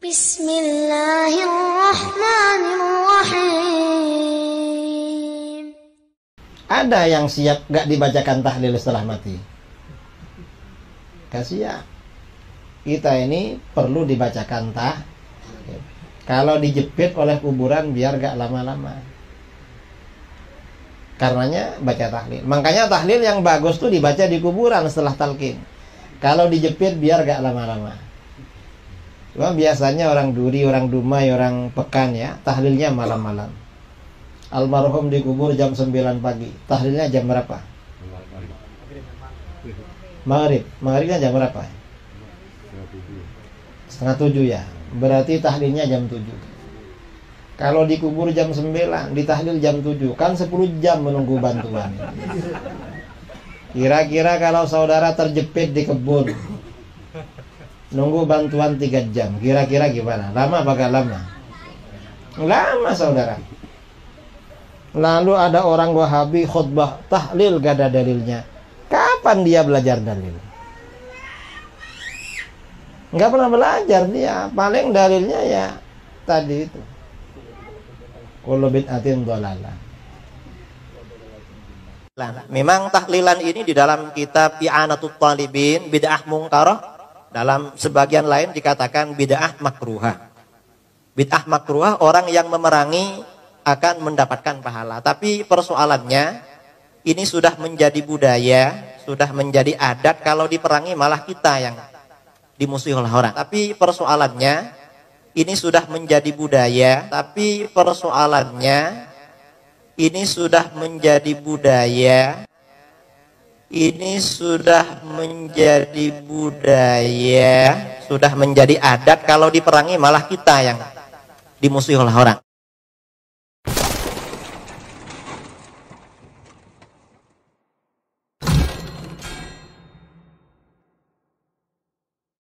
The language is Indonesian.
Bismillahirrahmanirrahim. Ada yang siap gak dibacakan tahlil setelah mati? Gak siap. Kita ini perlu dibacakan tahlil. Kalau dijepit oleh kuburan biar gak lama-lama. Karenanya baca tahlil. Makanya tahlil yang bagus tuh dibaca di kuburan setelah talqin. Kalau dijepit biar gak lama-lama. Cuma biasanya orang duri, orang dumai, orang pekan ya, tahlilnya malam-malam. Almarhum dikubur jam 9 pagi. Tahlilnya jam berapa? Maghrib. Maghribnya jam berapa? Setengah 7 ya. Berarti tahlilnya jam 7. Kalau dikubur jam 9, ditahlil jam 7, kan 10 jam menunggu bantuan. Kira-kira kalau saudara terjepit di kebun, nunggu bantuan 3 jam, kira-kira gimana? Lama apa gak lama? Lama saudara. Lalu ada orang Wahabi khutbah tahlil gak ada dalilnya. Kapan dia belajar dalil? Nggak pernah belajar dia. Paling dalilnya ya tadi itu. Kullu bid'atin dhalalah. Memang tahlilan ini di dalam kitab I'anatut Talibin bid'ah mungkarah, dalam sebagian lain dikatakan bid'ah makruhah. Bid'ah makruhah orang yang memerangi akan mendapatkan pahala. Tapi persoalannya ini sudah menjadi budaya, sudah menjadi adat, kalau diperangi malah kita yang dimusuhi oleh orang. Tapi persoalannya ini sudah menjadi budaya, ini sudah menjadi budaya, sudah menjadi adat, kalau diperangi malah kita yang dimusuhi oleh orang.